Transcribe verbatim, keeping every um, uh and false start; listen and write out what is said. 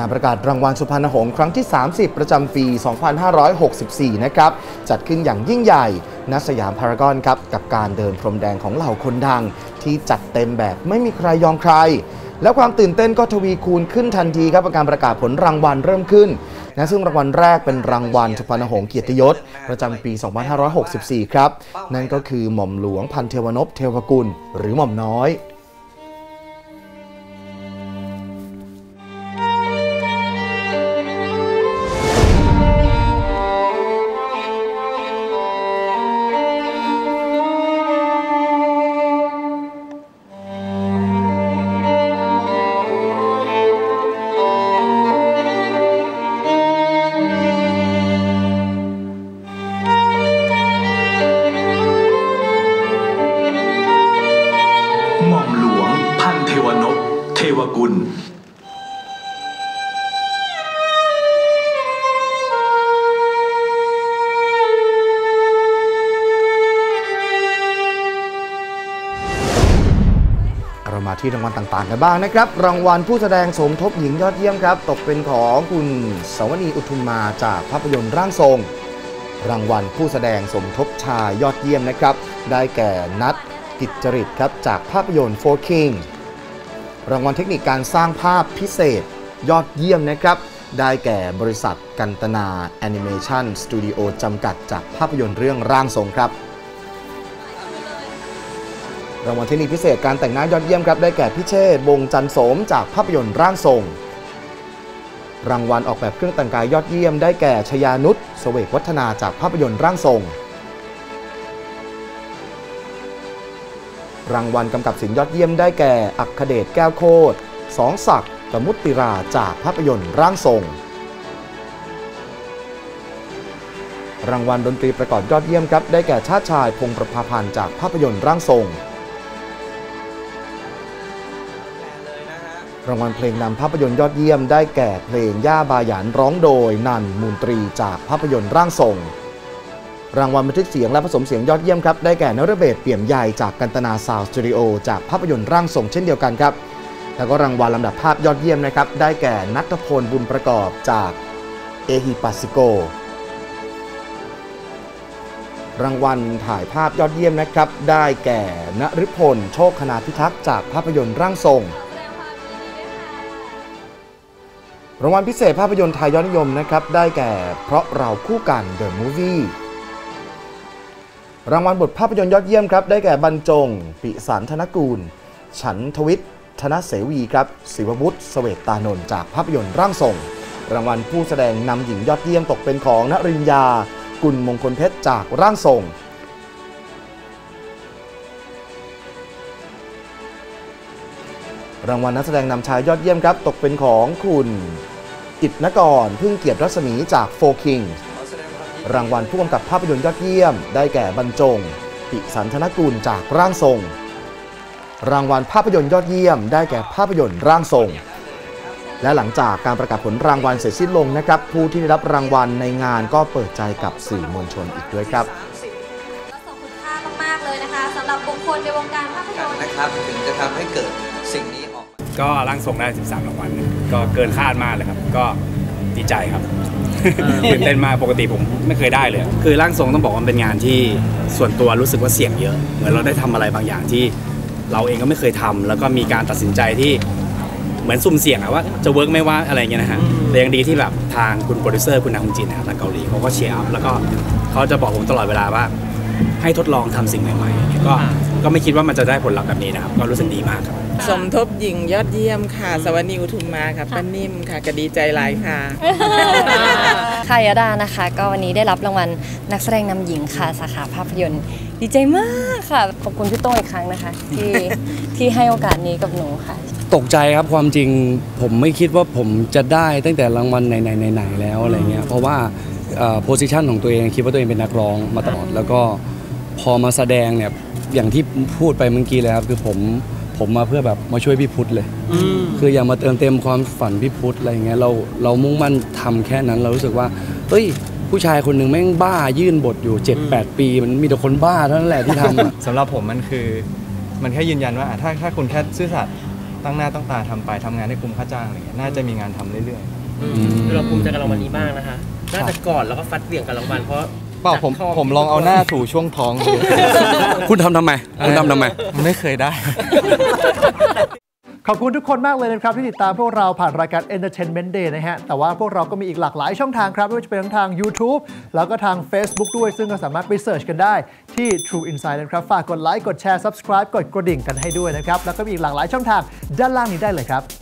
ประกาศรางวัลสุพรรณหงส์ครั้งที่สามสิบประจำปี สองพันห้าร้อยหกสิบสี่ นะครับจัดขึ้นอย่างยิ่งใหญ่ณสยามพารากอนครับกับการเดินพรมแดงของเหล่าคนดังที่จัดเต็มแบบไม่มีใครยอมใครและความตื่นเต้นก็ทวีคูณขึ้นทันทีครับการประกาศผลรางวัลเริ่มขึ้นนะซึ่งรางวัลแรกเป็นรางวัลสุพรรณหงส์เกียรติยศประจำปี สองพันห้าร้อยหกสิบสี่ ครับนั่นก็คือหม่อมหลวงพันเทวนพเทวกุลหรือหม่อมน้อยหม่อมหลวงพันเทวนพเทวกุลเรามาที่รางวัลต่างๆกันบ้างนะครับรางวัลผู้แสดงสมทบหญิงยอดเยี่ยมครับตกเป็นของคุณสวนีอุทุมมาจากภาพยนตร์ร่างทรงรางวัลผู้แสดงสมทบชายยอดเยี่ยมนะครับได้แก่นัทกิจจริตครับจากภาพยนตร์โฟร์คิงรางวัลเทคนิคการสร้างภาพพิเศษยอดเยี่ยมนะครับได้แก่บริษัทกันตนาแอนิเมชันสตูดิโอจำกัดจากภาพยนตร์เรื่องร่างทรงครับรางวัลเทคนิคพิเศษการแต่งหน้ายอดเยี่ยมครับได้แก่พิเชษฐ์วงจันทร์โสมจากภาพยนตร์ร่างทรงรางวัลออกแบบเครื่องแต่งกายยอดเยี่ยมได้แก่ชยานุชเสวกวัฒนาจากภาพยนตร์ร่างทรงรางวัลกำกับศิลป์ยอดเยี่ยมได้แก่อัคเดชแก้วโคตรสองศักดิ์กมุตติราจากภาพยนตร์ร่างทรงรางวัลดนตรีประกอบยอดเยี่ยมครับได้แก่ชาติชายพงษ์ประภาพันธ์จากภาพยนตร์ร่างทรงรางวัลเพลงนำภาพยนตร์ยอดเยี่ยมได้แก่เพลงย่าบาหยันร้องโดยนันมูลตรีจากภาพยนตร์ร่างทรงรางวัลบันทึกเสียงและผสมเสียงยอดเยี่ยมครับได้แก่นรเบศเปี่ยมใหญ่จากกันตนาซาวด์สตูดิโอจากภาพยนตร์ร่างทรงเช่นเดียวกันครับแล้วก็รางวัลลำดับภาพยอดเยี่ยมนะครับได้แก่ณัฐพลบุญประกอบจากเอฮิปัสสิโกรางวัลถ่ายภาพยอดเยี่ยมนะครับได้แก่นฤพลโชคคณาพิทักษ์จากภาพยนตร์ร่างทรงรางวัลพิเศษภาพยนตร์ไทยยอดนิยมนะครับได้แก่เพราะเราคู่กัน The Movie รางวัลบทภาพยนตร์ยอดเยี่ยมครับได้แก่บรรจงปิสารธนกูลฉันทวิทย์ธนเสวีครับศิววุฒิเสวตตานนท์จากภาพยนตร์ร่างทรงรางวัลผู้แสดงนำหญิงยอดเยี่ยมตกเป็นของณริญญากุลมงคลเพชรจากร่างทรงรางวัลนักแสดงนำชายยอดเยี่ยมครับตกเป็นของคุณอิทนกรพึ่งเกียรติรัศมีจากโฟร์คิงรางวัลผู้กำกับภาพยนตร์ยอดเยี่ยมได้แก่บรรจงปิสันธนกุลจากร่างทรงรางวัลภาพยนตร์ยอดเยี่ยมได้แก่ภาพยนตร์ร่างทรงและหลังจากการประกาศผลรางวัลเสร็จสิ้นลงนะครับผู้ที่ได้รับรางวัลในงานก็เปิดใจกับสื่อมวลชนอีกด้วยครับก็ส่งคุณค่ามากๆเลยนะคะสำหรับบุคคลในวงการภาพยนตร์นะครับถึงจะทำให้เกิดสิ่งนี้ออกก็ร่างทรงได้สิบสามรางวัลก็เกินคาดมากเลยครับก็ดีใจครับตื่นเต้นมากปกติผมไม่เคยได้เลยคือร่างทรงต้องบอกว่าเป็นงานที่ส่วนตัวรู้สึกว่าเสี่ยงเยอะเหมือนเราได้ทำอะไรบางอย่างที่เราเองก็ไม่เคยทำแล้วก็มีการตัดสินใจที่เหมือนซุ่มเสี่ยงอะว่าจะเวิร์กไม่ว่าอะไรเงี้ยนะฮะแต่ยังดีที่แบบทางคุณโปรดิวเซอร์คุณนางฮงจินนะครับทางเกาหลีเขาก็เชียร์อัพแล้วก็เขาจะบอกผมตลอดเวลาว่าให้ทดลองทำสิ่งใหม่ๆก็ก็ไม่คิดว่ามันจะได้ผลลัพธ์แบบนี้นะครับก็รู้สึกดีมากครับสมทบหญิงยอดเยี่ยมค่ะสวนีอุทุมมาค่ะป้านิ่มค่ะกระดีใจหลายค่ะค่ะยดานะคะก็วันนี้ได้รับรางวัลนักแสดงนำหญิงค่ะสาขาภาพยนตร์ดีใจมากค่ะขอบคุณพี่โต้งอีกครั้งนะคะที่ที่ให้โอกาสนี้กับหนูค่ะตกใจครับความจริงผมไม่คิดว่าผมจะได้ตั้งแต่รางวัลไหนๆไหนๆแล้วอะไรเงี้ยเพราะว่าโพสิชันของตัวเองคิดว่าตัวเองเป็นนักร้องมาตลอดแล้วก็พอมาแสดงเนี่ยอย่างที่พูดไปเมื่อกี้แล้วคือผมผมมาเพื่อแบบมาช่วยพี่พุทธเลยคืออยากมาเติมเต็มความฝันพี่พุทธอะไรเงี้ยเราเรามุ่งมั่นทำแค่นั้นเรารู้สึกว่าเฮ้ยผู้ชายคนหนึ่งแม่งบ้ายื่นบทอยู่ เจ็ดแปด ปีมันมีแต่คนบ้าเท่านั้นแหละที่ทำสำหรับผมมันคือมันแค่ยืนยันว่าถ้าถ้าคุณแค่ซื่อสัตย์ตั้งหน้าตั้งตาทำไปทำงานให้คุ้มค่าจ้างอะไรเงี้ยน่าจะมีงานทำเรื่อยๆเราภูมิใจกับรางวัลนี้มากนะคะน่าจะกอดแล้วก็ฟัดเหวี่ยงกับรางวัลเพราะเปล่าผมผมลองเอาหน้าถูช่วงท้องดูคุณทำทำไมคุณทำทำไมไม่เคยได้ขอบคุณทุกคนมากเลยนะครับที่ติดตามพวกเราผ่านรายการ Entertainment Day นะฮะแต่ว่าพวกเราก็มีอีกหลากหลายช่องทางครับไม่ว่าจะเป็นทั้งทาง YouTube แล้วก็ทาง Facebook ด้วยซึ่งก็สามารถไปเสิร์ชกันได้ที่ True Insight นะครับฝากกดไลค์กดแชร์ Subscribe กดกระดิ่งกันให้ด้วยนะครับแล้วก็มีอีกหลากหลายช่องทางด้านล่างนี้ได้เลยครับ